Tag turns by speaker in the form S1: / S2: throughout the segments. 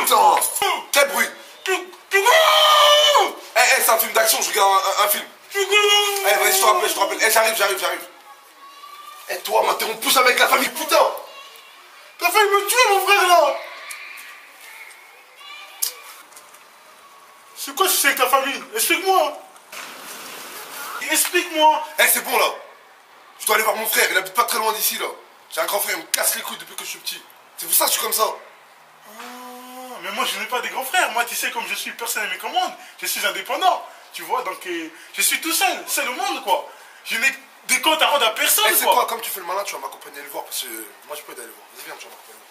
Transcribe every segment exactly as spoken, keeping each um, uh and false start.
S1: putain. Quel bruit. Eh, eh, c'est un film d'action, je regarde un, un, un film. Eh, vas-y, je te rappelle, je te rappelle. Eh, j'arrive, j'arrive, j'arrive. Eh, toi, m'interromps plus avec la famille, putain. T'as failli me tuer, mon frère, là.
S2: C'est quoi si c'est avec ta famille? Explique-moi. Explique-moi.
S1: Eh, c'est bon, là. Je dois aller voir mon frère, il habite pas très loin d'ici, là. J'ai un grand frère, il me casse les couilles depuis que je suis petit. C'est pour ça que je suis comme ça.
S2: Ah, mais moi, je n'ai pas des grands frères. Moi, tu sais, comme je suis, personne ne me commande. Je suis indépendant. Tu vois, donc euh, je suis tout seul. C'est le monde, quoi. Je n'ai des comptes à rendre à personne,
S1: Eh, c'est
S2: quoi.
S1: quoi, comme tu fais le malin, tu vas m'accompagner à le voir, parce que moi, je peux aller le voir. Vas-y, viens, tu vas m'accompagner.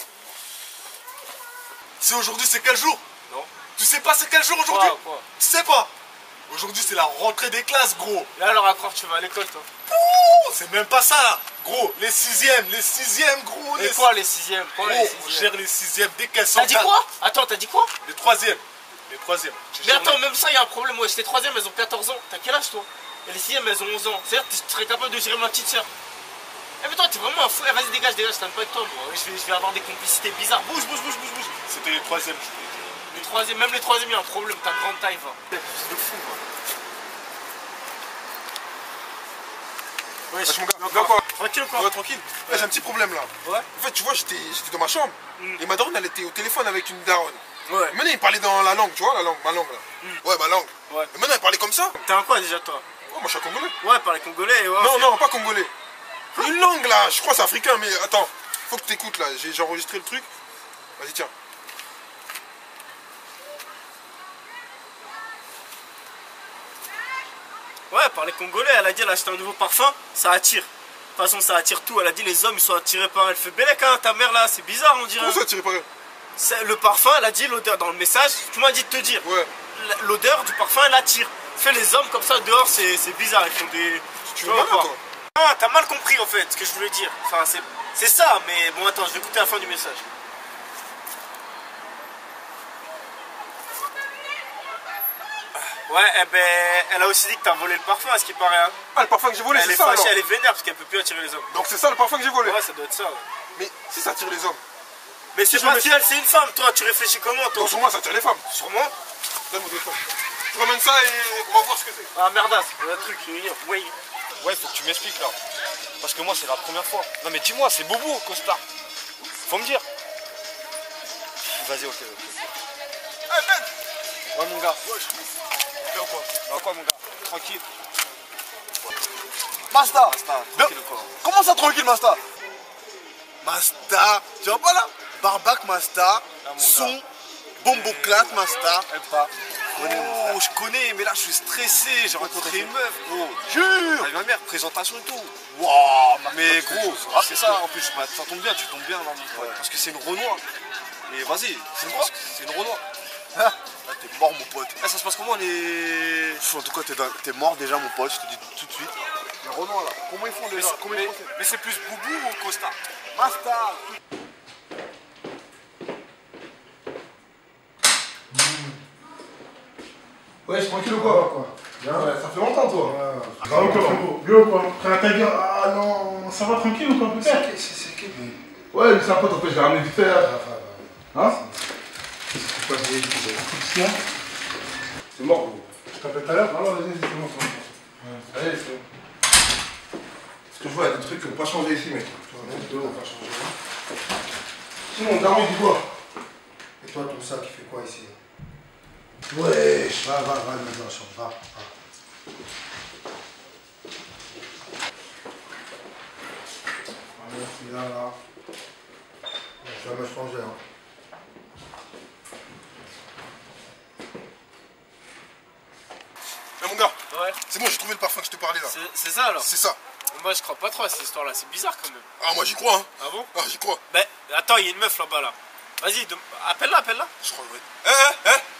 S3: C'est aujourd'hui, c'est quel jour?
S4: Non.
S3: Tu sais pas c'est quel jour aujourd'hui?
S4: Quoi, quoi?
S3: Tu sais pas? Aujourd'hui, c'est la rentrée des classes, gros.
S4: Et alors, à croire que tu vas à l'école, toi?
S3: Ouh, c'est même pas ça, là. Gros, les sixièmes, les sixièmes, gros.
S4: Et
S3: les
S4: quoi, les sixièmes? Quoi,
S3: Gros,
S4: les
S3: on
S4: sixièmes?
S3: gère les sixièmes dès qu'elles sont.
S4: T'as dit quoi? Attends, t'as dit quoi?
S3: Les troisièmes. Les troisièmes. Tu
S4: Mais
S3: gères
S4: attends,
S3: les-
S4: même ça, il y a un problème. Ouais, les troisièmes, elles ont quatorze ans. T'as quel âge, toi? Et les sixièmes, elles ont onze ans. C'est-à-dire que tu serais capable de gérer ma petite soeur. Eh, mais toi, t'es vraiment un fou. Eh, vas-y, dégage, dégage, je t'aime pas avec toi, moi. Je vais, je vais avoir des complicités bizarres. Bouge, bouge, bouge, bouge, bouge.
S3: C'était les troisièmes, je voulais dire.
S4: Les troisièmes, même les troisièmes, il y a un problème. T'as grande taille, va. C'est de fou, moi.
S1: Wesh, mon gars, viens quoi?
S4: Tranquille ou quoi?
S1: Ouais, tranquille. Eh, j'ai un petit problème, là.
S4: Ouais.
S1: En fait, tu vois, j'étais j'étais dans ma chambre.
S4: Mm.
S1: Et ma daronne, elle était au téléphone avec une daronne.
S4: Ouais.
S1: Et maintenant, il parlait dans la langue, tu vois, la langue, ma langue, là.
S4: Mm.
S1: Ouais, ma langue.
S4: Ouais.
S1: Et maintenant, elle parlait comme ça.
S4: T'es un quoi, déjà, toi?
S1: Oh, moi, je suis un Congolais.
S4: Ouais, par les Congolais, ouais.
S1: Non, non, pas congolais. Une langue là, je crois que c'est africain, mais attends, faut que t'écoutes là, j'ai j'ai enregistré le truc. Vas-y, tiens.
S4: Ouais, par les Congolais, elle a dit elle a acheté un nouveau parfum, ça attire. De toute façon, ça attire tout. Elle a dit les hommes ils sont attirés par elle. Fait bellec, hein, ta mère là, c'est bizarre, on dirait.
S1: Comment ça, tiré par elle?
S4: C'est- Le parfum, elle a dit l'odeur dans le message. Tu m'as dit de te dire.
S1: Ouais.
S4: L'odeur du parfum, elle attire. Fait les hommes comme ça dehors, c'est c'est bizarre. Ils font des.
S1: Tu
S4: vois
S1: veux
S4: ou
S1: malin,
S4: pas?
S1: toi?
S4: Ah, t'as mal compris en fait ce que je voulais dire. Enfin, c'est c'est ça, mais bon, attends, je vais écouter la fin du message. Ouais, eh ben, elle a aussi dit que t'as volé le parfum, à ce qui paraît. Hein.
S1: Ah, le parfum que j'ai volé,
S4: Elle
S1: c'est
S4: est
S1: ça
S4: fâchée,
S1: alors.
S4: elle est vénère parce qu'elle peut plus attirer les hommes.
S1: Donc c'est ça le parfum que j'ai volé.
S4: Ouais, ça doit être ça. Ouais.
S1: Mais si ça attire les hommes,
S4: Mais c'est
S1: je
S4: pas
S1: me-
S4: si elle, c'est une femme, toi, tu réfléchis comment, toi?
S1: donc sur moi ça attire les femmes.
S4: Sur moi?
S1: Donne mon téléphone. Tu ramènes ça et on va voir ce que c'est.
S4: Ah, merdasse, le truc, réunion. Oui.
S5: Ouais, faut que tu m'expliques là. Parce que moi, c'est la première fois. Non, mais dis-moi, c'est Bobo, Costa. Faut me dire. Vas-y, ok. ok.
S1: Eh mec.
S5: Ouais, mon gars.
S1: Ouais, je viens ou quoi?
S5: Bah, quoi, mon gars? Tranquille.
S3: Masta.
S5: Basta, tranquille ou quoi?
S3: Comment ça tranquille, Masta? Masta. Tu vois pas là? Barbac Masta.
S5: Ah, mon
S3: Son. Bomboclat Masta.
S5: Aime pas.
S3: Oh, je connais, mais là je suis stressé. J'ai rencontré une meuf, gros.
S5: Jure.
S3: Avec ma mère, présentation et tout.
S5: Waouh,
S3: Mais gros,
S5: ah, c'est ça en plus. Bah, ça tombe bien, tu tombes bien là, mon pote. Parce que c'est une Renoir. Mais vas-y, c'est quoi? C'est une Renoir.
S3: Ah, t'es mort, mon pote.
S5: Eh, ça se passe comment les.
S3: Pff, En tout cas, t'es dans- t'es mort déjà, mon pote. Je te dis tout de suite.
S1: Les Renois là, comment ils font déjà? Comment ils
S5: Mais,
S1: font?
S5: mais c'est plus Boubou ou Costa?
S3: Masta.
S1: Ouais, je tranquille ou quoi?
S2: Quoi?
S1: Ouais, ça fait longtemps toi.
S2: Ça va ou quoi, frérot? Bien ou quoi? Frère, ta gueule. Ah non, ça va tranquille ou quoi, peut-être?
S1: C'est qui? Ouais, lui c'est un pote en fait, je l'ai ramené vite fait là. Hein?
S2: C'est quoi, c'est c'est quoi?
S1: C'est mort gros.
S2: Je t'appelle tout à l'heure? Alors, vas-y, c'est bon, c'est bon.
S1: Allez, c'est bon. Parce que je vois, il y a des trucs qui n'ont pas changé ici, mec.
S2: On va changer.
S1: Sinon, on daron, il dit quoi?
S6: Et toi, ton sac, il fait quoi ici?
S1: Wesh.
S6: Va, va, va, va, dans la chambre, va, va. Allez, celui-là, là. Je vais me changer, hein.
S1: Eh mon gars,
S4: Ouais.
S1: c'est bon, j'ai trouvé le parfum que je te parlais là.
S4: C'est c'est ça alors?
S1: C'est ça.
S4: Moi, je crois pas trop à cette histoire-là, c'est bizarre quand même.
S1: Ah, moi j'y crois, hein.
S4: Ah bon?
S1: Ah, j'y crois.
S4: Ben, attends, il y a une meuf là-bas là. Vas-y, de- appelle-la, appelle-la.
S1: Je crois, ouais. Eh, eh, eh.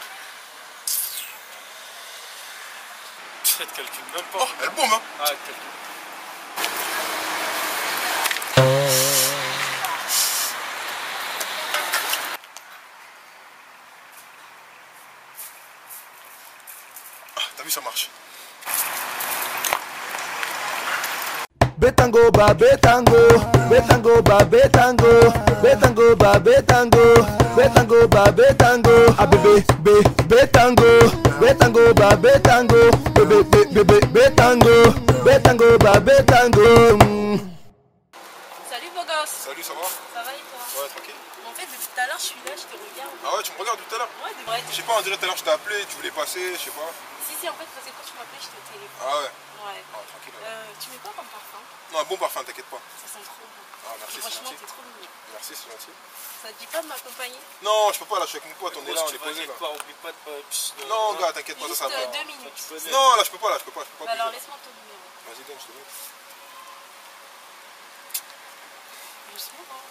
S4: Elle te calcule même pas.
S1: Oh, elle bombe, hein.
S4: Ah, elle te calcule.
S1: Ah, t'as vu, ça marche. Betango ba betango, betango ba betango, betango ba betango, betango ba betango, ah bébé bé betango, betango ba betango, bébé bé bébé betango, betango ba betango.
S7: Salut beau gosse.
S1: Salut, ça va?
S7: Ça va et toi?
S1: Ouais, tranquille.
S7: En fait depuis tout à l'heure je suis là, je te regarde.
S1: Ah ouais, tu me regardes tout à l'heure?
S7: Ouais, c'est vrai.
S1: Je sais pas, on dirait tout à l'heure je t'ai appelé, tu voulais passer, je sais pas.
S7: Si si en fait parce que quand tu m'appelais j'étais au téléphone.
S1: Ah ouais?
S7: Ouais.
S1: Ah, tranquille. Ouais.
S7: Euh, tu mets quoi comme parfum?
S1: Non, un bon parfum, t'inquiète pas.
S7: Ça sent trop bon.
S1: Ah, merci, c'est
S7: Franchement
S1: gentil.
S7: t'es trop mignon.
S1: Merci, c'est gentil.
S7: Ça te dit pas de m'accompagner?
S1: Non, je peux pas là, je suis avec mon pote, on est là, on est posé là.
S4: Pas, oublie pas de pas. Psst,
S1: Non, gars, t'inquiète pas, ça,
S7: Juste
S1: ça va.
S7: euh, deux minutes.
S1: Non, là, je peux pas, là, je peux pas. Je peux pas
S7: Bah alors
S1: bouger.
S7: laisse-moi ton numéro.
S1: Vas-y, donne, je te donne.
S7: Doucement hein.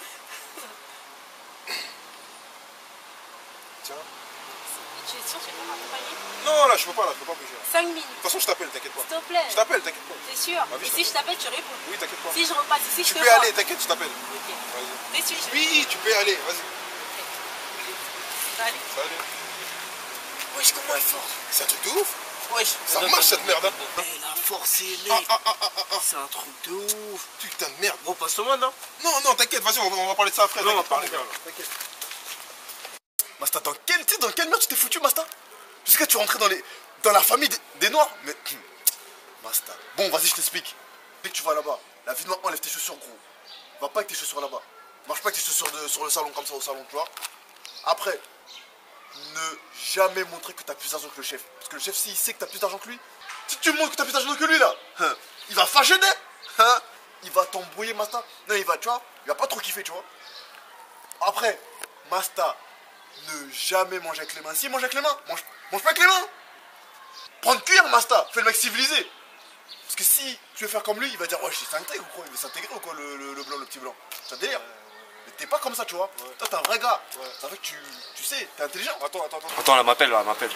S1: Tiens.
S7: Tu es sûr que tu peux m'accompagner?
S1: Non, là, je peux pas, là, je peux pas bouger.
S7: cinq
S1: De
S7: minutes.
S1: toute façon, je t'appelle, t'inquiète pas.
S7: S'il te plaît.
S1: Je t'appelle, t'inquiète pas.
S7: T'es sûr?
S1: Ah oui,
S7: Et
S1: je
S7: si je t'appelle tu réponds?
S1: Oui, t'inquiète pas.
S7: Si je repasse ici je
S1: Tu
S7: te
S1: peux y
S7: vois.
S1: aller, t'inquiète, je t'appelle.
S7: Ok.
S1: Vas-y.
S7: T'es sûr?
S1: Oui, tu peux y aller, vas-y.
S7: Salut.
S1: Salut.
S4: Wesh, comment elle est forte?
S1: C'est un truc de ouf.
S4: Wesh.
S1: Ça marche cette merde, hein.
S4: Eh, la force, elle
S1: Ah,
S4: est.
S1: ah, ah, ah, ah, ah.
S4: C'est un truc de ouf.
S1: Putain de merde.
S4: Bon, passe-moi, non?
S1: Non, non, t'inquiète, vas-y, on va, on va parler de ça après.
S4: Non, on va
S1: t'inquiète pas,
S4: parler,
S1: les gars.
S4: gars.
S1: T'inquiète. Masta, dans quelle, tu sais, dans quelle merde tu t'es foutu, Masta? Jusqu'à tu es rentré dans, les, dans la famille des, des Noirs. Mais. Masta. Bon, vas-y, je t'explique. Dès que tu vas là-bas, la vie de maman, enlève tes chaussures, gros. Va pas avec tes chaussures là-bas. Marche pas avec tes chaussures de, sur le salon, comme ça, au salon, tu vois. Après, ne jamais montrer que t'as plus d'argent que le chef. Parce que le chef, s'il sait que t'as plus d'argent que lui, si tu montres que t'as plus d'argent que lui, là, hein, il va fâcher, hein, il va t'embrouiller, Masta. Non, il va, tu vois, il va pas trop kiffer, tu vois. Après, Masta, ne jamais manger avec les mains. Si, mange avec les mains. Mange, mange pas avec les mains. Prendre cuillère, Masta. Fais le mec civilisé. Parce que si tu veux faire comme lui, il va dire, ouais, il s'intègre ou quoi? Il veut s'intégrer ou quoi, le, le, le blanc, le petit blanc? C'est un délire. Mais t'es pas comme ça, tu vois. Ouais. Toi, t'es un vrai gars. Ouais. Ça fait que tu, tu sais, t'es intelligent. Attends, attends, attends.
S5: Attends, elle m'appelle, là, elle m'appelle.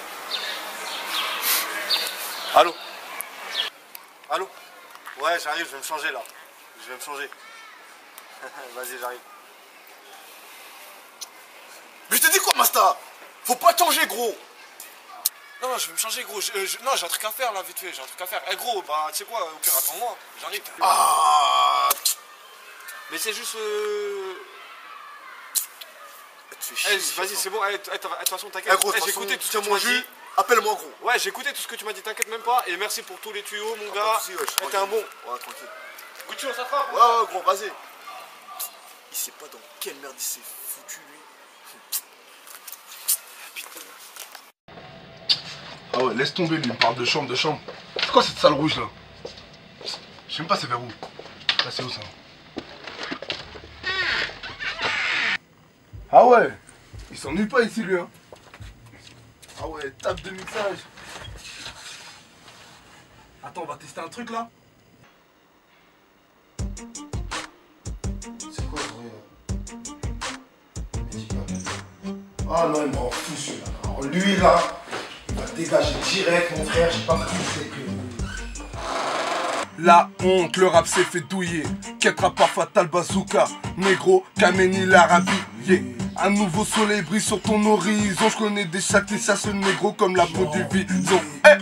S5: Allô? Allô? Ouais, j'arrive, je vais me changer, là. Je vais me changer. Vas-y, j'arrive.
S1: Mais je te dis quoi, Masta? Faut pas te changer, gros.
S5: Non, non, je vais me changer, gros. Je, je, non, j'ai un truc à faire, là, vite fait. J'ai un truc à faire. Eh, gros, bah, tu sais quoi, au pire, attends-moi. J'arrive.
S1: Ah.
S5: Mais c'est juste... Euh... Eh, vas-y, c'est bon. Eh, de toute façon, t'inquiète.
S1: Eh, gros,
S5: Eh,
S1: j'ai
S5: j'ai écouté tout ce que tu
S1: mon
S5: m'as dit.
S1: jus. Appelle-moi, gros.
S5: Ouais, j'ai écouté tout ce que tu m'as dit, t'inquiète même pas. Et merci pour tous les tuyaux, mon
S1: Ah,
S5: gars.
S1: pas de soucis, ouais, je suis
S5: Eh, t'es un bon.
S1: Ouais, tranquille.
S5: Gucci, on s'attrape.
S1: Ouais, ouais, gros, vas-y. Il sait pas dans quelle merde il s'est foutu, lui. Ah ouais, laisse tomber, lui, il me parle de chambre, de chambre. C'est quoi cette salle rouge là? Je sais même pas c'est vers où. Là c'est où ça? Ah ouais, il s'ennuie pas ici lui hein. Ah ouais, table de mixage. Attends, on va tester un truc là. C'est quoi le Ah non, il me rend fou celui-là. Alors lui là, il va dégager direct mon frère, j'ai pas pris ses prix.
S8: La honte, le rap s'est fait douiller. Ketra pas fatal bazooka. Négro, Kameni l'Arabie. Yeah. Un nouveau soleil brille sur ton horizon. Je connais des châtés, ça ce négro comme la peau du bison. Hey.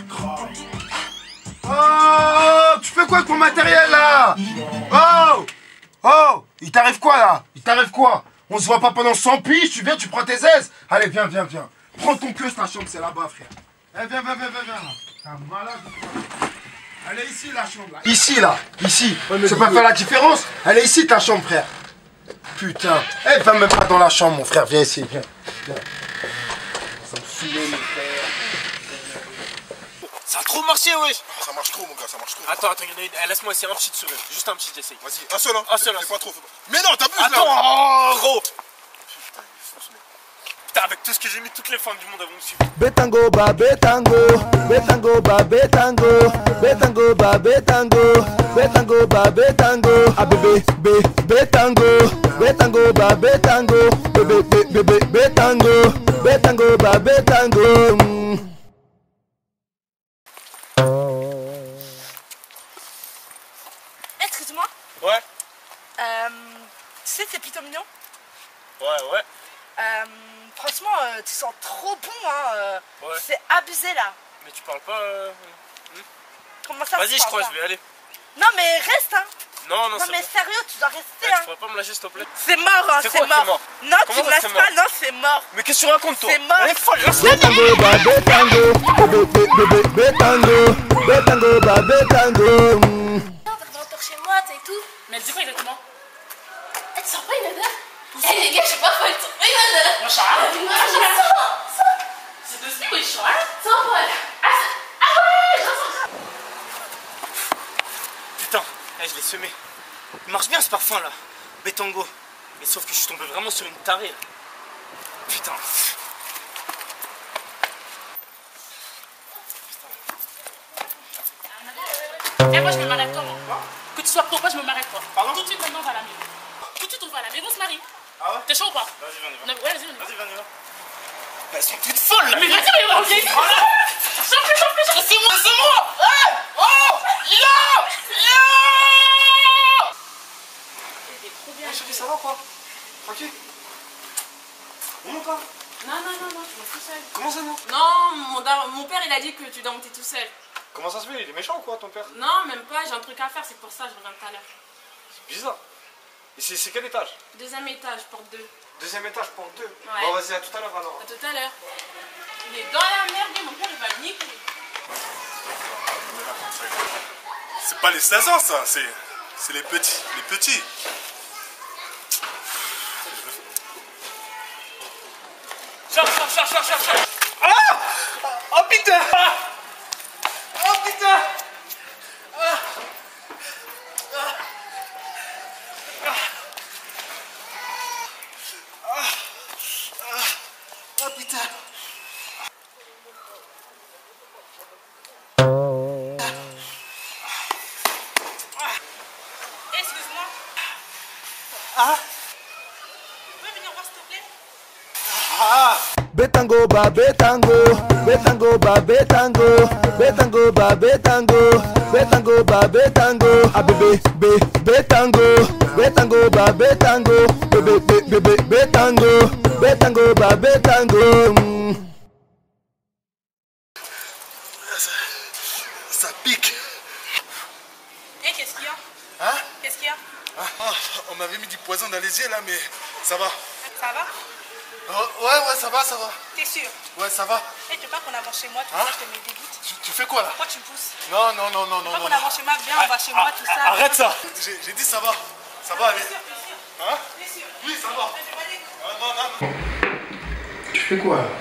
S6: Oh, tu fais quoi avec mon matériel là? Oh, oh, il t'arrive quoi là? Il t'arrive quoi? On se voit pas pendant cent piges, tu viens, tu prends tes aises. Allez, viens, viens, viens. Prends ton queue, ta chambre, c'est là-bas, frère. Eh, viens, viens, viens, viens, viens. T'es un malade ou quoi? Elle est ici, la chambre, là. Ici, là, ici. C'est pas faire la différence. Elle est ici, ta chambre, frère. Putain. Eh, va même pas dans la chambre, mon frère. Viens ici, viens. Viens. Ça me saoule, mon frère.
S4: Ça a trop marché, wesh.
S1: Ça marche trop, mon gars, ça marche trop.
S4: Attends, attends, eh, laisse-moi essayer un petit sourire. Juste un petit essai.
S1: Vas-y, un seul, hein.
S4: Un seul,
S1: Fais
S4: un
S1: pas trop, fais pas. Mais non, t'as plus là.
S4: Attends, oh, gros.
S1: Putain, il est fou, ce mec.
S4: Putain, avec tout ce que j'ai mis, toutes les femmes du monde vont me suivre.
S1: Betango ba betango, betango ba betango, betango ba betango, betango ba betango, ah bébé bé betango, betango ba betango, bébé bé bébé betango, betango ba betango.
S7: Excuse-moi.
S4: Ouais,
S7: Euh, tu sais, c'est plutôt mignon.
S4: ouais, ouais.
S7: Euh, franchement, euh, tu sens trop bon, hein. euh,
S4: Ouais.
S7: C'est abusé là.
S4: Mais tu parles pas. Euh...
S7: Comment ça?
S4: Vas-y,
S7: tu
S4: je
S7: parles
S4: crois,
S7: pas
S4: je vais aller.
S7: Non, mais reste, hein.
S4: Non, non,
S7: Non,
S4: c'est
S7: mais
S4: bon.
S7: sérieux, tu dois rester,
S4: Eh, tu
S7: hein.
S4: pourrais pas me lâcher, s'il te plaît?
S7: C'est mort, hein,
S4: C'est
S7: c'est
S4: quoi, c'est
S7: mort.
S4: mort?
S7: Non,
S4: Comment
S7: tu me
S4: ça,
S7: lâches
S4: c'est
S7: pas,
S4: mort?
S7: non, c'est mort.
S4: Mais qu'est-ce que tu racontes, toi?
S7: C'est mort.
S4: Elle est folle, lâche-la.
S8: Betango, ba betango, be- be- be- be- betango, betango, ba betango. mm.
S9: Non, t'arrives encore chez moi, t'es tout. Mais elle dit quoi exactement? Elle te sent pas une odeur? Eh les gars, je suis pas folle, tu sens pas une odeur? Moi, je sens rien. Moi, je sens. C'est de ce que je sens rien. Sans Paul. Ah, ah ouais, je sens.
S4: Putain, eh, je l'ai semé. Il marche bien ce parfum là. Betango. Mais sauf que je suis tombé vraiment sur une tarée là. Putain.
S9: Eh, moi, je me marie avec toi, moi. Que tu sois pro, moi, je me marie avec toi. Pardon? Tout de suite, maintenant, on va à la maison. Tout de suite, on va à la maison, on se marie.
S4: Ah ouais?
S9: T'es chaud ou pas?
S4: Vas-y, viens, on y va.
S9: Non, ouais, vas-y, on y va.
S4: Vas-y, viens, on y va. Elles sont toutes folles là.
S9: Mais vas-y, mais on va bien. J'en plus, j'en plus, j'en plus.
S4: C'est moi, c'est moi. Hey! Oh! Yo! Yo!
S9: T'es trop bien.
S4: Hey, chérie, ça va quoi? Tranquille? Bon ou pas?
S9: Non, non, non, non, tu vas tout seul.
S4: Comment ça, non?
S9: Non, mon, dar- mon père, il a dit que tu dormais tout seul.
S5: Comment ça se fait? Il est méchant ou quoi, ton père?
S9: Non, même pas, j'ai un truc à faire, c'est pour ça, je reviens tout à l'heure.
S5: C'est bizarre. Et c'est c'est quel étage?
S9: Deuxième étage, porte deux.
S5: Deuxième étage pour deux.
S9: Ouais.
S5: Bon, vas-y, à tout à l'heure alors.
S9: À tout à l'heure. Il est dans la merde, mon père, il va le niquer.
S3: C'est pas les seize ans, ça. C'est c'est les petits. Les petits.
S4: Charge, charge, charge, charge, charge, charge. Ah! Oh putain! Oh putain! Ah! Ah! Ah! Ah! Oh putain!
S7: Excuse-moi.
S4: Ah!
S7: Tu peux venir voir, s'il te plaît?
S4: Ah!
S8: Betango, ba betango, betango, ba betango, betango, ba betango, betango, ba betango. Ah bébé, bé, betango, betango, ba betango, bébé, bé, bébé, betango, betango, ba betango. mm.
S1: Ça pique.
S7: Eh, qu'est-ce qu'il y a?
S1: Hein?
S7: Qu'est-ce qu'il y a?
S1: Ah, ah, on m'avait mis du poison dans les yeux là, mais ça va.
S7: Ça va?
S1: Oh, ouais, ouais, ça va, ça va.
S7: T'es sûr?
S1: Ouais, ça va.
S7: Eh, tu veux pas qu'on avance chez moi, tout
S1: Hein?
S7: ça, je te mets des gouttes.
S1: Tu, tu fais quoi là?
S7: Pourquoi tu me pousses?
S1: Non, non, non, non,
S7: Tu
S1: non,
S7: veux pas
S1: non.
S7: qu'on avance chez moi? Viens, on va chez moi, tout ça.
S4: Arrête ça!
S1: J'ai j'ai dit ça va. Ça va aller.
S7: T'es sûr, t'es sûr?
S1: Hein?
S7: T'es sûr?
S1: Oui, ça va.
S7: Eh, tu vas des gouttes.
S1: Ah, non, non, non.
S6: Tu fais quoi là?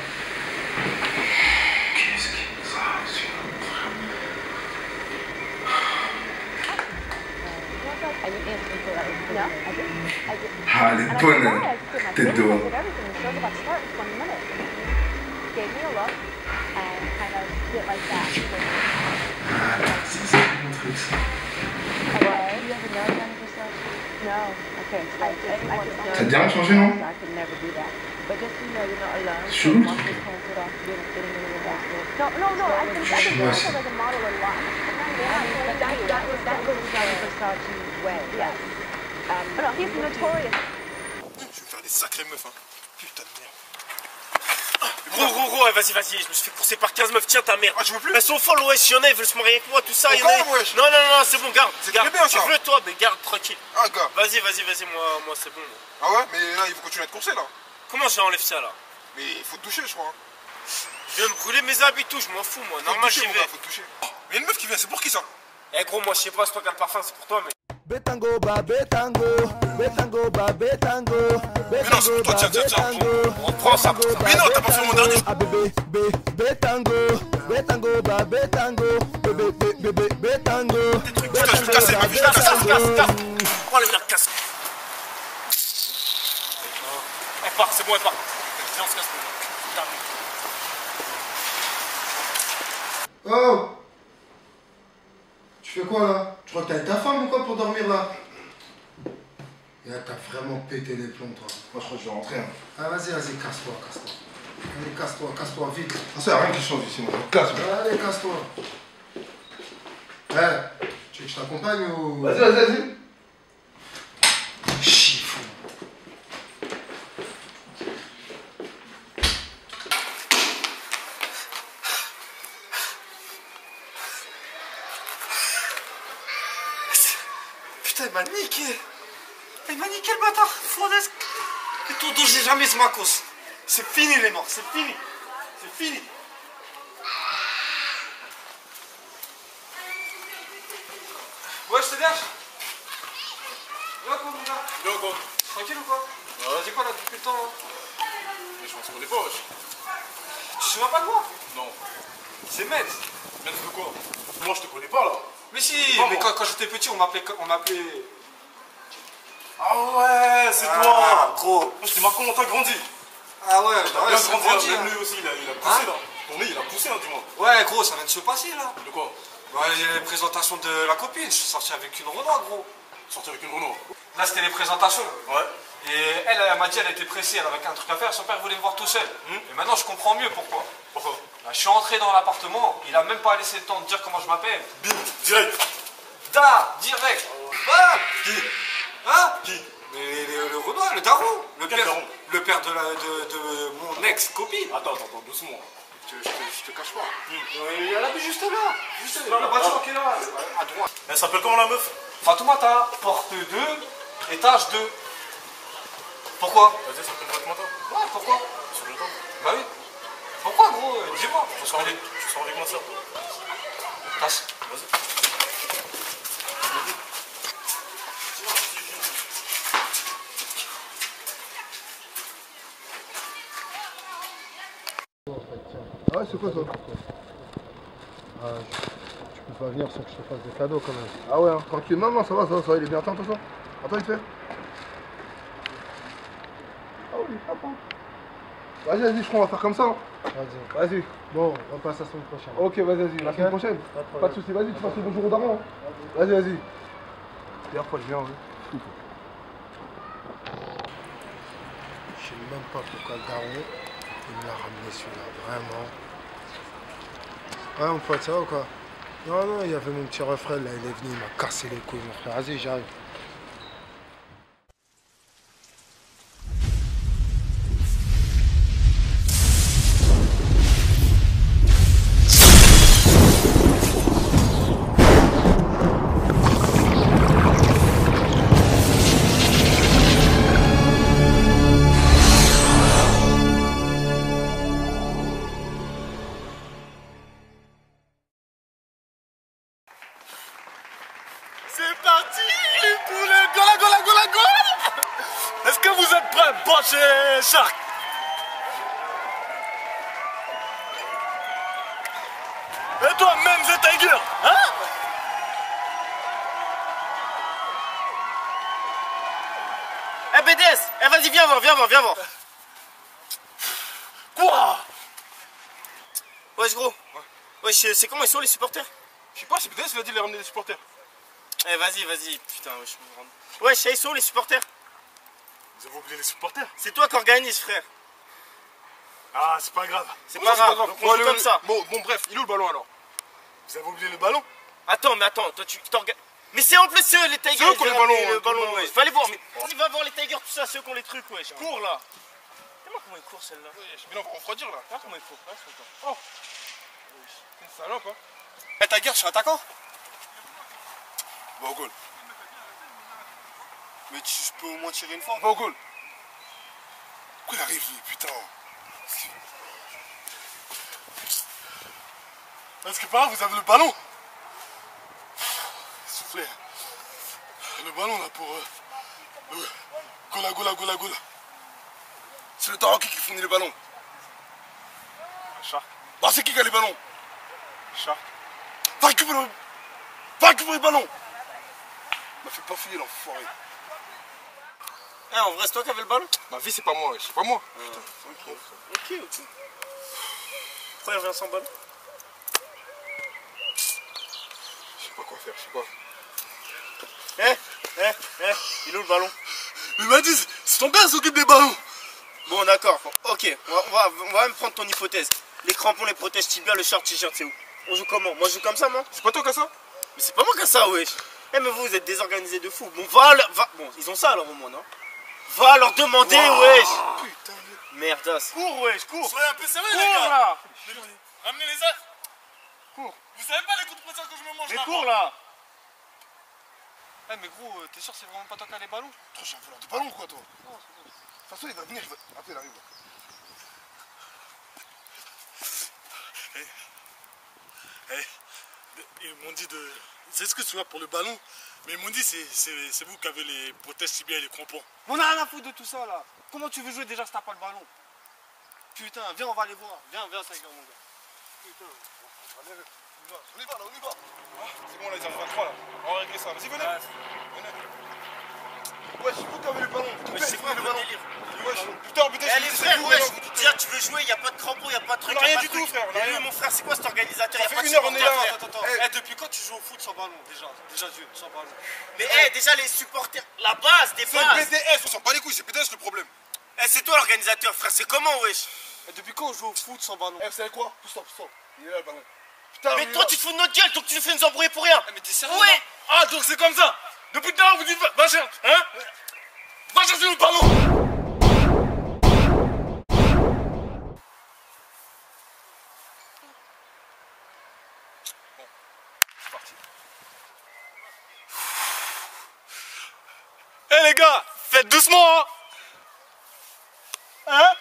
S6: Ah, elle est bonne, tête de homme. Ah, c'est ça mon truc ça. Ça te dérange changer, non? C'est chelou, ce truc. Je suis chinois aussi.
S3: Je vais faire des sacrées meufs, hein. Putain de merde.
S4: Gros, gros, gros, ouais, vas-y, vas-y, je me suis fait courser par quinze meufs, tiens ta mère.
S3: Ah, tu veux plus?
S4: Elles sont folles, wesh, y'en a, ils veulent se marier avec moi, tout ça. y en a-
S3: Encore, wesh?
S4: Non, non, non, c'est bon, garde.
S3: C'est
S4: garde.
S3: très bien, ça.
S4: Je veux toi, mais garde, tranquille.
S3: Ah, gars.
S4: Vas-y, vas-y, vas-y, moi, moi c'est bon. moi.
S3: Ah ouais? Mais là, il faut continuer à te courser, là.
S4: Comment j'enlève ça là?
S3: Mais il faut te toucher, je crois. hein.
S4: Je viens de brûler mes habits, tout, je m'en fous, moi.
S3: Faut te
S4: Normal,
S3: toucher,
S4: j'y
S3: mon
S4: vais.
S3: gars, faut te toucher. Mais il y a une meuf qui vient, c'est pour qui ça?
S4: Eh, gros, moi, je sais pas, c'est toi qui as le parfum, c'est pour toi, mais.
S8: Betango, ba betango, betango, ba betango,
S3: Mais non, c'est pour toi, tiens, tiens, tiens.
S4: On prend ça.
S3: Mais non, t'as pas fait mon dernier.
S8: Ah bébé, bé, betango, betango, ba betango, bébé, bé, bébé, betango.
S3: Putain, je vais te casser, ma vie, je vais te casser.
S4: Casse, casse, casse. Oh, les mecs, casse. Elle part, c'est bon, elle part. Viens, on se casse. Putain.
S6: Oh! Tu fais quoi là? Tu crois que t'as avec ta femme ou quoi pour dormir là? Et là t'as vraiment pété les plombs toi.
S1: Moi, je crois que je vais rentrer. Hein.
S6: Ah vas-y, vas-y, casse-toi, casse-toi. Allez, casse-toi, casse-toi, vite.
S1: Ça sert à rien qui change ici, moi. Casse.
S6: Allez, casse-toi. Eh, tu veux que je t'accompagne ou...
S1: Vas-y, vas-y, vas-y.
S6: Chiffon.
S5: il m'a niqué. Il m'a niqué le bâtard. Frodesque. Et tout dont j'ai jamais ce macos. C'est fini les morts, c'est fini. C'est fini. Ouais, je te lâche. Là quoi mon gars?
S3: Là quoi?
S5: Tranquille ou quoi? Ouais. C'est quoi là depuis le temps là?
S3: Mais je pense qu'on est pas, wesh.
S5: Tu te souviens pas de moi?
S3: Non.
S5: C'est Metz.
S3: Metz de quoi? Moi je te connais pas là.
S5: Mais si,
S3: Pas
S5: mais
S3: moi.
S5: quand, quand j'étais petit on m'appelait... On m'appelait...
S3: Ah ouais, c'est
S5: Ah,
S3: toi.
S5: gros.
S3: Moi je t'ai marqué comment t'as grandi.
S5: Ah ouais, bah
S3: T'as
S5: ouais,
S3: bien
S5: c'est
S3: grandi,
S5: grandi,
S3: hein.
S5: hein.
S3: Même lui aussi, il a, il a poussé
S5: Hein?
S3: là. Ton nez il a poussé, hein, dis-moi.
S5: Ouais gros, ça vient de se passer là.
S3: De quoi?
S5: Ouais, les présentations de la copine, je suis sorti avec une Renault gros.
S3: Sorti avec une Renault.
S5: Là c'était les présentations.
S3: Ouais.
S5: Et elle, elle m'a dit elle était pressée, elle avait qu'un truc à faire, son père voulait me voir tout seul.
S3: Hmm.
S5: Et maintenant je comprends mieux pourquoi.
S3: Pourquoi?
S5: Là, je suis entré dans l'appartement, il a même pas laissé le temps de dire comment je m'appelle.
S3: Bim, direct.
S5: Da, direct. Bam.
S3: Qui?
S5: Hein?
S3: Qui?
S5: Mais le, le Renault, le daron. Le
S3: Quel
S5: père,
S3: daron?
S5: le père de, la, de, de mon ex-copine.
S3: Attends, attends, attends, doucement.
S5: Je, je, te- je te cache pas. Il y a la juste là. Juste là, le bâtiment qui est là, à droite.
S3: Elle s'appelle comment la meuf?
S5: Fatoumata, porte deux, étage deux. Pourquoi?
S3: Vas-y, ça s'appelle Fatoumata.
S5: Ouais, pourquoi?
S3: Sur le temps.
S5: Bah oui. Pourquoi gros? euh, Dis-moi.
S3: Tu sors avec, tu sors avec ma soeur, toi.
S5: Passe.
S3: Vas-y.
S6: Ah ouais, c'est quoi ça? Ah, je- tu peux pas venir sans que je te fasse des cadeaux quand même. Ah ouais, hein, tranquille. Non, non, ça va, ça va, ça va, il est bien. Attends, attends, attends. Attends, il te fait. Ah oui, attends. Vas-y, vas-y, je crois qu'on va faire comme ça. Hein. Vas-y. Vas-y. Bon, on repasse la semaine prochaine. Ok, vas-y, vas-y. La semaine prochaine. Pas de problème. Pas de soucis, vas-y, tu passes le bonjour au daron. Hein. Vas-y, vas-y. D'ailleurs, faut le bien, oui. Je sais même pas pourquoi le daron, il me l'a ramené celui-là, vraiment. Ouais, mon pote, ça va ou quoi? Non, non, il y avait mon petit refrain, là, il est venu, il m'a cassé les couilles, mon frère. Vas-y, j'arrive.
S1: C'est parti pour le gola gola gola gola. Est-ce que vous êtes prêts, Bochet Shark? Et toi, même The Tiger, hein?
S4: Eh B D S, eh vas-y viens voir, viens voir, viens voir.
S1: Quoi?
S4: Wesh gros. Wesh c'est comment ils sont les supporters?
S3: Je sais pas, c'est peut-être qu'il a dit de les ramener des supporters.
S4: Eh vas-y, vas-y, putain wesh je me rends. Wesh ils sont les supporters?
S3: Vous avez oublié les supporters?
S4: C'est toi qui organise frère.
S3: Ah, c'est pas grave.
S4: C'est pas grave, donc on
S3: Bon,
S4: joue
S3: le-
S4: comme ça.
S3: Bon, bon, bref, il est où le ballon alors? Vous avez oublié le ballon?
S4: Attends mais attends, toi tu t'organises. Mais c'est en plus ceux les Tigers.
S3: C'est eux qui ont les
S4: ils ont
S3: ballons,
S4: ramené
S3: hein,
S4: Le
S3: tout le
S4: ballon,
S3: monde.
S4: ouais. Fallait voir, mais on va voir les Tigers, tout ça, ceux qui ont les trucs, wesh. Cours là. Dis-moi comment ils courent celle-là.
S3: Mais non, on va refroidir là.
S4: Regarde comment ils courent. Reste longtemps.
S3: C'est une salope, hein.
S5: Eh ta guerre, je suis attaquant.
S3: Va au goal.
S5: Mais tu, je peux au moins tirer une fois.
S3: Va au goal. Pourquoi il arrive lui, putain? Est-ce que par là vous avez le ballon? Soufflez. Le ballon là pour. Euh, le... Gola gola gola gola. C'est le Taroki qui fournit les ballons.
S4: Chat.
S3: Bah c'est qui qui a les ballons?
S4: Chat.
S3: Va récupérer le. Va récupérer le ballon. M'a fait pas fouiller l'enfoiré.
S4: Eh en vrai c'est toi qui avais le ballon?
S3: Ma vie c'est pas moi, c'est pas moi.
S4: Ok, ok. Pourquoi il revient sans ballon?
S3: Je sais pas quoi faire, je sais pas.
S4: Eh, eh, eh, il est où le ballon?
S3: Mais il m'a dit, c'est ton gars qui s'occupe des ballons.
S4: Bon d'accord, ok, on va, on, va, on va même prendre ton hypothèse. Les crampons, les protèges tibia, le short t-shirt c'est où? On joue comment? Moi je joue comme ça moi?
S3: C'est pas toi qui as ça?
S4: Mais c'est pas moi qui a ça wesh. Eh mais vous vous êtes désorganisés de fou. Bon va, leur- va, bon ils ont ça alors au moins non? Va leur demander wesh.
S3: Putain,
S4: Merdasse. Cours wesh, cours.
S3: soyez un peu sérieux
S4: Cours
S3: les gars.
S4: là.
S3: Ramenez les ailes.
S4: Cours.
S3: Vous savez pas les coups de pression que je me mange
S4: Mais
S3: là?
S4: cours là.
S5: Eh mais gros, euh, t'es sûr c'est vraiment pas toi qui as les ballons?
S3: Trop j'ai un voleur de ballon quoi toi. De toute façon il va venir, il va... Après il arrive là.
S2: Eh, eh, ils m'ont dit de... C'est ce que tu vois pour le ballon, mais ils m'ont dit c'est c'est vous qui avez les protèges tibias et les crampons.
S5: On a rien à foutre de tout ça là. Comment tu veux jouer déjà si t'as pas le ballon? Putain, viens on va aller voir. Viens, viens Tiger mon gars. Putain.
S3: On y va là, on y va.
S8: C'est bon là, ils arrivent à trois là. On va régler ça. Vas-y, venez. Venez.
S3: Ouais, c'est vous qui avez le ballon.
S4: Mais c'est quoi le délire?
S8: Wesh, putain, putain,
S4: Eh
S8: je
S4: les
S8: me dis,
S4: frères,
S8: c'est
S4: wesh,
S8: vous,
S4: déjà tu veux jouer, y a pas de crampons, y a pas de truc.
S8: On a rien
S4: y a
S8: du
S4: pas de
S8: tout,
S4: truc.
S8: frère, on a
S4: Et
S8: rien.
S4: lui, mon frère, c'est quoi cet organisateur? Y a
S8: Ça
S4: pas
S8: fait
S4: de
S8: une heure, on est là.
S4: supporters,
S5: Attends, attends,
S4: frère.
S5: attends. Eh, depuis quand tu joues au foot sans ballon déjà? Déjà Dieu, sans ballon.
S4: Mais eh, déjà les supporters, la base des
S3: C'est
S4: bases.
S3: B D S, on s'en bat les couilles, c'est B D S le problème.
S4: Eh, c'est toi l'organisateur, frère, c'est comment, wesh?
S5: Et depuis quand on joue au foot sans ballon?
S3: Eh, vous savez quoi? Stop, stop. Il est là le ballon.
S4: Putain, mais toi, tu te fous de notre gueule, donc tu nous fais nous embrouiller pour rien.
S5: Eh, mais t'es sérieux?
S4: Ouais.
S2: Ah donc c'est comme ça. Depuis tout à l'heure vous dites va chercher, hein? Va chercher le ballon. Eh hey, les gars, faites doucement hein. Hein?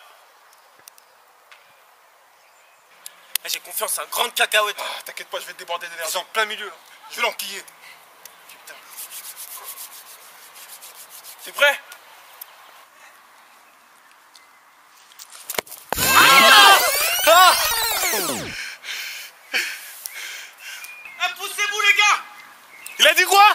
S4: Eh, j'ai confiance, c'est un grand cacahuète.
S8: Ah, t'inquiète pas, je vais te déborder d'énergie.
S5: C'est en plein milieu là.
S8: Je vais l'enquiller.
S2: T'es prêt?
S4: Ah eh, poussez-vous les gars.
S2: Il a dit quoi?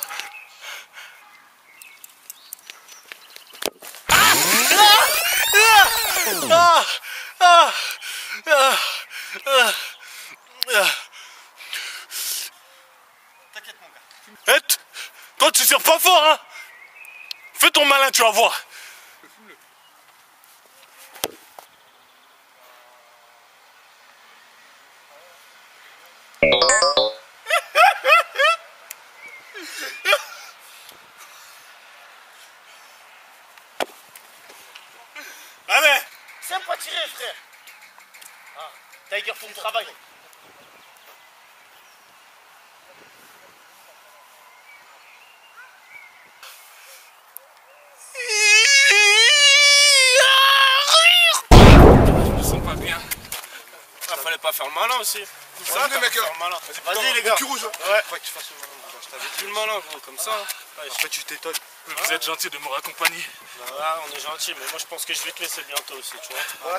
S4: Ah ah ah ah ah. T'inquiète mon gars.
S2: Eh, t- toi tu tires pas fort hein. Fais ton malin, tu vas voir. Allez.
S4: C'est pas tiré frère. Ah, Tiger faut le travail.
S2: Je me sens pas bien.
S4: Ah, fallait pas faire le malin aussi.
S3: Ça, les mecs,
S4: Faire le malin. Vas-y les
S3: le
S4: gars.
S3: cul rouge.
S4: Ouais.
S5: Faut que tu fasses le ballon mon gars. Je t'avais dit.
S4: Dis le malin gros, comme ça. hein. Ouais,
S5: Après tu t'étonnes.
S2: Vous êtes gentil de me raccompagner.
S4: Bah, on est gentil, mais moi je pense que je vais te laisser bientôt aussi, tu vois.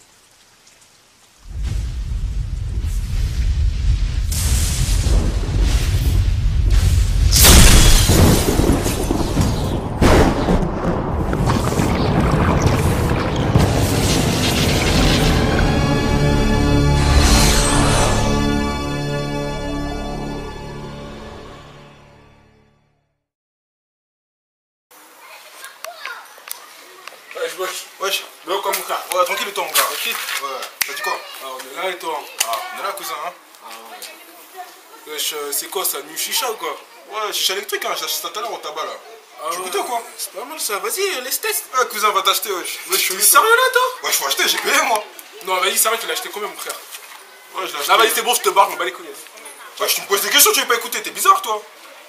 S8: Wesh, wesh, wesh. Bien quoi mon frère? Ouais, tranquille toi mon gars. Tranquille? Ouais. T'as dit quoi?
S2: Ah, on est là et toi?
S8: Ah, on est là cousin hein.
S2: Ah ouais. Wesh, euh, c'est quoi ça? Nu chicha ou quoi?
S8: Ouais, chicha électrique hein, j'ai acheté ça tout à l'heure au tabac là.
S2: Ah
S8: Tu veux
S2: ouais.
S8: goûter ou quoi?
S2: C'est pas mal ça, vas-y, laisse test.
S8: Ah cousin va t'acheter wesh. Wesh, je suis
S2: Tu es
S8: lui,
S2: sérieux là toi?
S8: Ouais, je faut acheter, j'ai payé moi.
S2: Non, vas-y, sérieux, tu l'as acheté combien mon frère?
S8: Ouais, je l'ai acheté.
S2: Ah, vas-y, c'est bon, je te barre, on bat les couilles.
S8: Wesh, tu me poses des questions, tu veux pas écouter, t'es bizarre toi.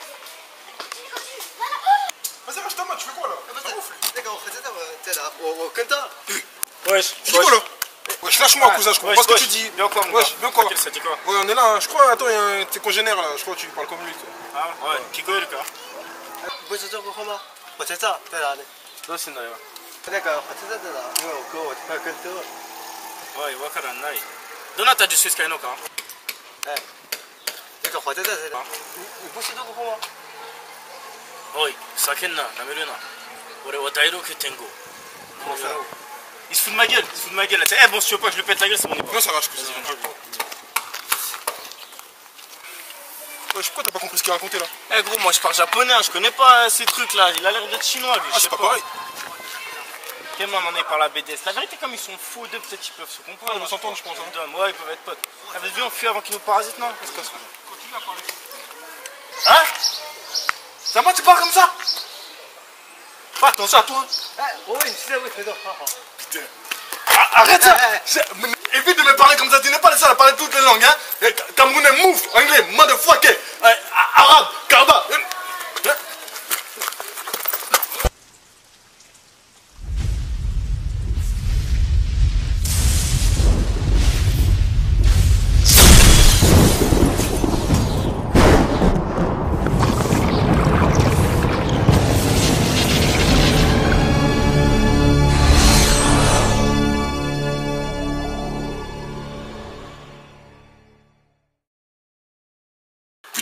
S8: Vas-y, reste ta main, tu fais quoi là?
S4: Wesh,
S8: Tu dis quoi là? Wesh, lâche-moi cousin, je comprends pas ce que tu dis.
S4: Bien quoi mon
S8: Wesh,
S4: gars?
S8: bien quoi?
S4: Ça dit quoi?
S8: Ouais, on est là, hein. Je crois, attends, il y a un de tes congénères là, je crois que tu parles comme lui. Toi.
S4: Ah ouais, Kiko le gars. Toi c'est naïf. Ouais, wakara nai. Donata du Suisse Kaino ka. Oi, sakenna, nameruna. Ore wa dairoku tengo. Il se fout de ma gueule, il se fout de ma gueule. Eh bon, si tu veux pas que je lui pète la gueule, c'est mon époque.
S8: Non, ça va, je cousin. Wesh, pourquoi t'as pas compris ce qu'il racontait là?
S4: Eh gros, moi je parle japonais, hein, je connais pas euh, ces trucs là. Il a l'air d'être chinois lui.
S8: Ah,
S4: je sais
S8: c'est pas pareil.
S4: Quel moment on est par la B D S. La vérité, comme ils sont faux deux, peut-être qu'ils peuvent se comprendre.
S8: Ils vont s'entendre, je pense. Hein.
S4: Ouais, ils peuvent être potes. Ah, vas-y, on fuit avant qu'ils nous parasitent, non? Hein?
S2: Ça va, tu parles comme ça? Fais attention à toi. Putain. Ah, arrête ça. Évite de me parler comme ça, tu n'es pas le seul à parler toutes les langues, hein. Camerounais, mouf, anglais, motherfucker, arabe, karba.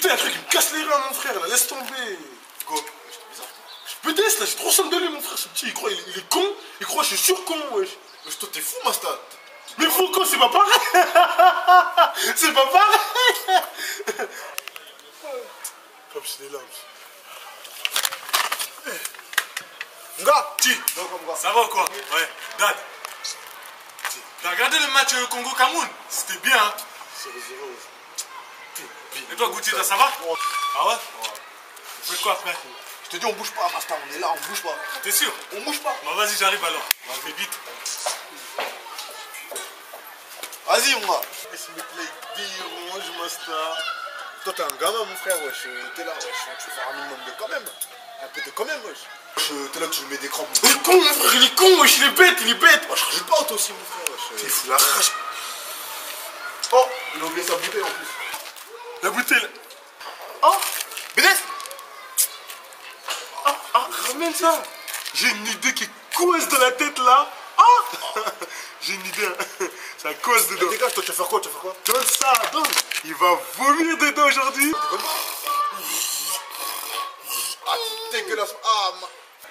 S2: Putain, y'a un truc qui me casse les reins, mon frère, là, laisse tomber. Go. Je peux tester, là, j'ai trop somme de lui, mon frère, ce petit, il croit, il, il est con, il croit que je suis sur-con, wesh.
S1: Wesh, toi, t'es fou, Masta.
S2: Mais fou con, c'est pas pareil. C'est pas pareil. Comme je suis là.
S1: Mon gars,
S2: Ti, ça va ou quoi? Ouais, Dad. T'as regardé le match Congo-Cameroun? C'était bien, hein?
S1: zéro zéro.
S2: Et toi, Goutier, ça va? Ah ouais? Vous faites quoi après?
S1: Je te dis, on bouge pas, Masta, on est là, on bouge pas.
S2: T'es sûr?
S1: On bouge pas.
S2: Bah vas-y, j'arrive alors. On va faire vite.
S1: Vas-y, mon gars.
S2: Ce mec-là, il dérange, Masta.
S1: Toi, t'es un gamin, mon frère, wesh. T'es là, wesh. Tu veux faire un minimum de quand même. Un peu de quand même, wesh. Wesh, t'es là, tu lui mets des crampes.
S2: Il est con, mon frère, il est con, wesh, il est bête, il est bête.
S1: Moi, je rajoute pas, toi aussi, mon frère, wesh.
S2: T'es fou, la rage.
S1: Oh, il a oublié sa bouteille en plus.
S2: La bouteille.
S1: Oh, Bénès.
S2: Ah, ah, ramène ça. J'ai une idée qui coince dans la tête là. Ah. J'ai une idée. Hein. Ça coince dedans.
S1: Dégage, toi, tu vas faire quoi? Tu vas faire quoi?
S2: Donne ça, donne. Il va vomir dedans aujourd'hui.
S1: Ah, t'es dégueulasse. Ah, ma...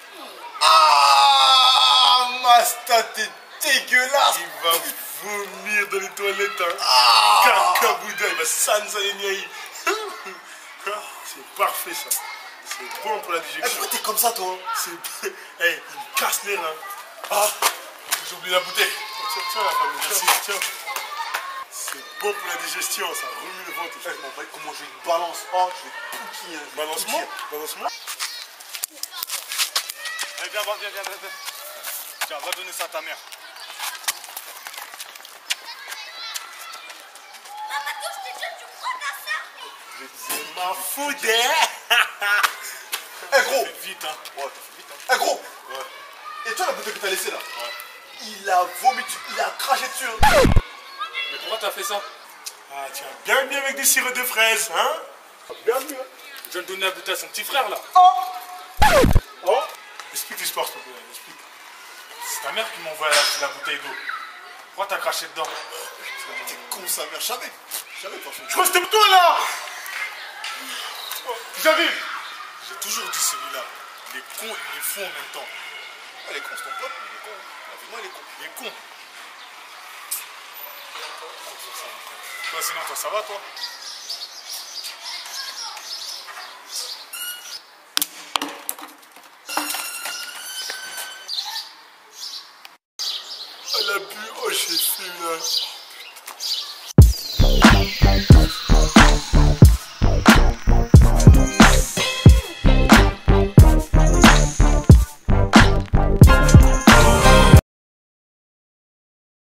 S1: Ah, Masta, t'es dégueulasse.
S2: Il va vomir dans les toilettes. Hein.
S1: Ah.
S2: Kakabouda, il va sanzayeniaï. C'est parfait ça. C'est bon pour la
S1: Eh,
S2: digestion.
S1: pourquoi t'es comme ça, toi?
S2: C'est... Hey, il me casse les reins. Ah, j'ai oublié la bouteille. Tiens, tiens, la famille, merci, tiens. C'est bon pour la digestion, ça remue le ventre.
S1: Eh, mon mec, comment je vais te balance? Oh, je vais te pouquiller. Hein.
S2: Balance-moi, balance-moi.
S5: Allez, viens, viens, viens, viens, viens. Tiens, va donner ça à ta mère.
S2: C'est ma faute, hein.
S1: Eh, gros.
S2: Fais vite, hein.
S1: Ouais, t'as fait vite, hein. Eh, gros.
S2: Ouais.
S1: Et tu vois la bouteille que t'as laissée là?
S2: Ouais.
S1: Il a vomi, dessus, il a craché dessus. Hein.
S5: Mais pourquoi t'as fait ça?
S2: Ah, tiens, bien bien avec des sirops de fraises, hein. Bien mieux.
S5: Je viens de donner la bouteille à son petit frère là.
S2: Oh. Oh. Explique l'histoire, s'il te plaît, explique.
S5: C'est ta mère qui m'a envoyé la, la bouteille d'eau. Pourquoi t'as craché dedans?
S1: T'es con, sa mère, jamais. Jamais, pas
S2: Je crois que c'était toi là. J'arrive.
S5: J'ai toujours dit celui-là. Il est con et il est fou en même temps.
S1: Ah, il est con, c'est ton pote, mais il est con. Moi, il est con.
S5: Il est con. Toi sinon, toi ça va toi?